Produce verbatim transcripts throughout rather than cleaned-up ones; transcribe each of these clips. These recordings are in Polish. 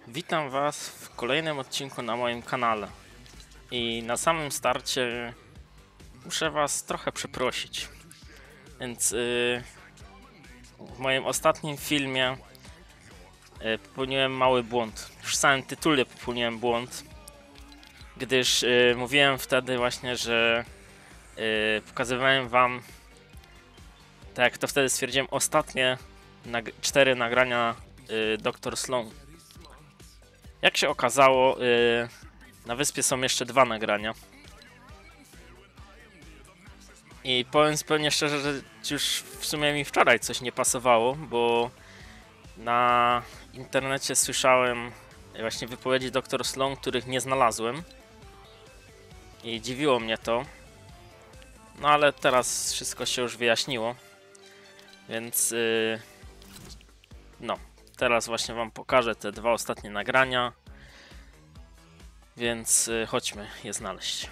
Witam Was w kolejnym odcinku na moim kanale. I na samym starcie muszę Was trochę przeprosić. Więc yy, w moim ostatnim filmie yy, popełniłem mały błąd. Już w samym tytule popełniłem błąd, gdyż yy, mówiłem wtedy właśnie, że yy, pokazywałem Wam, tak jak to wtedy stwierdziłem, ostatnie nag cztery nagrania yy, doktor Sloan. Jak się okazało, yy, na wyspie są jeszcze dwa nagrania. I powiem zupełnie szczerze, że już w sumie mi wczoraj coś nie pasowało, bo na internecie słyszałem właśnie wypowiedzi doktor Sloan, których nie znalazłem. I dziwiło mnie to. No ale teraz wszystko się już wyjaśniło. Więc yy, no, teraz właśnie Wam pokażę te dwa ostatnie nagrania. Więc yy, chodźmy je znaleźć.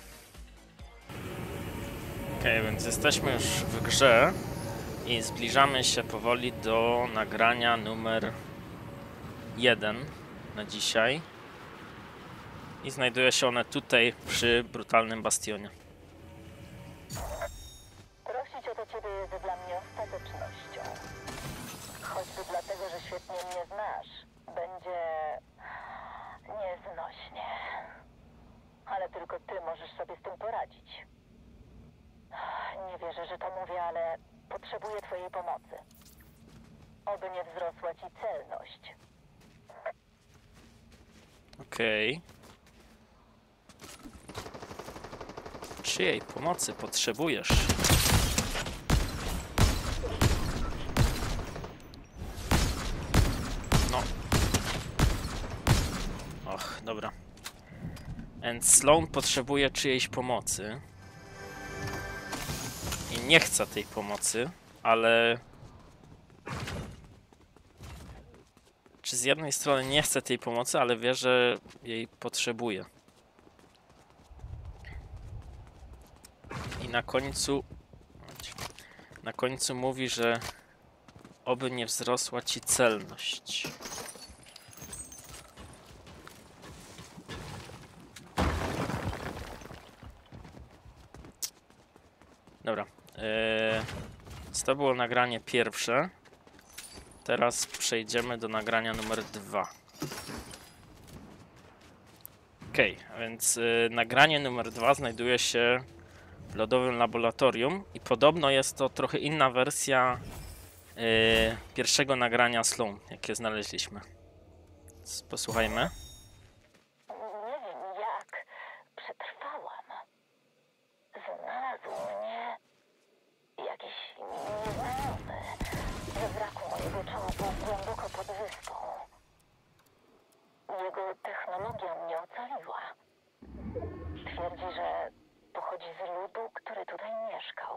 Ok, więc jesteśmy już w grze i zbliżamy się powoli do nagrania numer jeden na dzisiaj. I znajduje się one tutaj przy brutalnym bastionie. Prosić o to ciebie jest dla mnie ostatecznością. Choćby dlatego, że świetnie mnie znasz. Będzie nieznośnie. Ale tylko ty możesz sobie z tym poradzić. Nie wierzę, że to mówię, ale potrzebuję twojej pomocy. Oby nie wzrosła ci celność. Okej. Czyjej pomocy potrzebujesz? No. Och, dobra. And Sloan potrzebuje czyjejś pomocy. I nie chce tej pomocy, ale... Czy z jednej strony nie chce tej pomocy, ale wie, że jej potrzebuje. I na końcu... Na końcu mówi, że oby nie wzrosła ci celność. Dobra. Eee, to było nagranie pierwsze. Teraz przejdziemy do nagrania numer dwa. Ok, a więc y, nagranie numer dwa znajduje się w lodowym laboratorium i podobno jest to trochę inna wersja y, pierwszego nagrania Sloan, jakie znaleźliśmy. Więc posłuchajmy. Nie wiem jak przetrwałam. Znalazł mnie jakiś nieznajomy. We wraku mojego czołgu głęboko pod wyspą. Jego technologia mnie ocaliła. Twierdzi, że pochodzi z ludu, który tutaj mieszkał.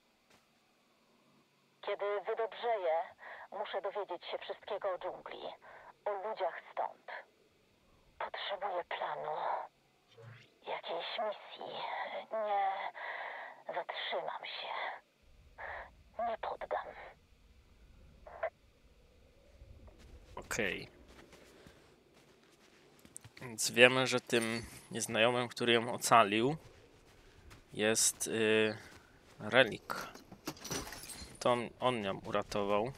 Kiedy wydobrzeję, muszę dowiedzieć się wszystkiego o dżungli, o ludziach stąd. Potrzebuję planu, jakiejś misji. Nie zatrzymam się. Nie poddam. Okej. Więc wiemy, że tym nieznajomym, który ją ocalił, jest yy, Relik. To on, on ją uratował.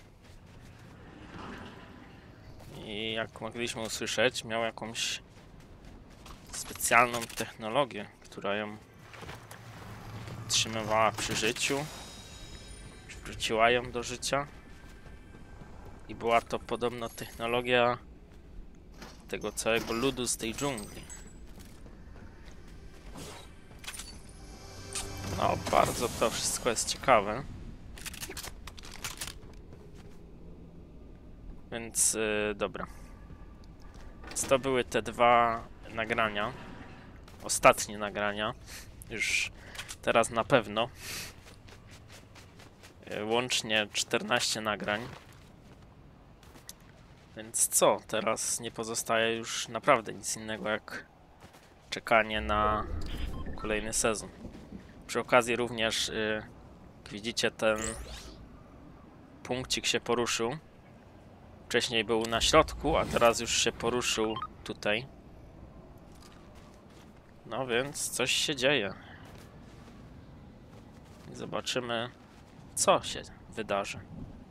I jak mogliśmy usłyszeć, miał jakąś specjalną technologię, która ją utrzymywała przy życiu, przywróciła ją do życia. I była to podobno technologia tego całego ludu z tej dżungli. No, bardzo to wszystko jest ciekawe. Więc yy, dobra. Więc to były te dwa nagrania. Ostatnie nagrania. Już teraz na pewno. Yy, łącznie czternaście nagrań. Więc co? Teraz nie pozostaje już naprawdę nic innego jak czekanie na kolejny sezon. Przy okazji również, yy, jak widzicie, ten punkcik się poruszył. Wcześniej był na środku, a teraz już się poruszył tutaj. No więc coś się dzieje. Zobaczymy, co się wydarzy.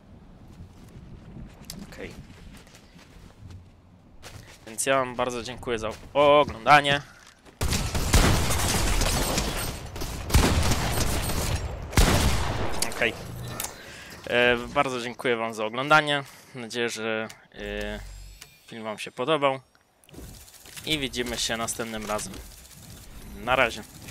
Okej. Okay. Więc ja wam bardzo dziękuję za oglądanie. Okej. Okay. Bardzo dziękuję wam za oglądanie. Mam nadzieję, że e, film wam się podobał. I widzimy się następnym razem. Na razie.